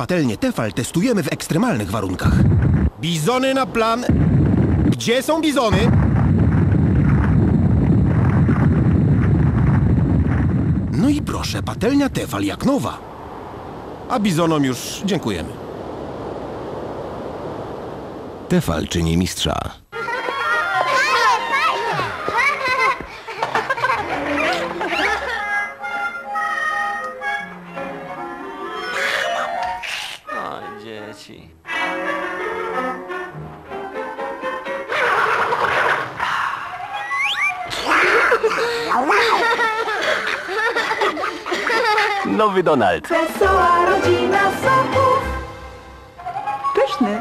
patelnię Tefal testujemy w ekstremalnych warunkach. Bizony na plan. Gdzie są bizony? No i proszę, patelnia Tefal jak nowa. A bizonom już dziękujemy. Tefal czyni mistrza. O, dzieci. Nowy Donald. Wesoła rodzina soków. Pyszny.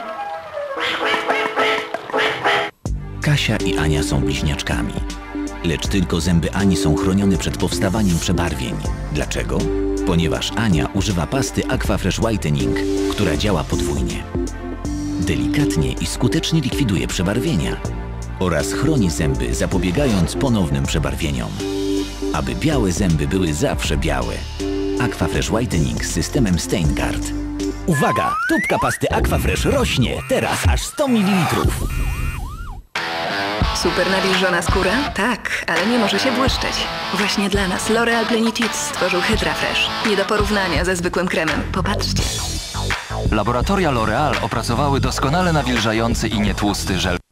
Kasia i Ania są bliźniaczkami. Lecz tylko zęby Ani są chronione przed powstawaniem przebarwień. Dlaczego? Ponieważ Ania używa pasty Aquafresh Whitening, która działa podwójnie. Delikatnie i skutecznie likwiduje przebarwienia oraz chroni zęby, zapobiegając ponownym przebarwieniom. Aby białe zęby były zawsze białe. Aquafresh Whitening z systemem StainGuard. Uwaga! Tubka pasty Aquafresh rośnie teraz aż 100 ml. Super nawilżona skóra? Tak, ale nie może się błyszczeć. Właśnie dla nas L'Oréal Plenitude stworzył Hydra Fresh. Nie do porównania ze zwykłym kremem. Popatrzcie. Laboratoria L'Oréal opracowały doskonale nawilżający i nietłusty żel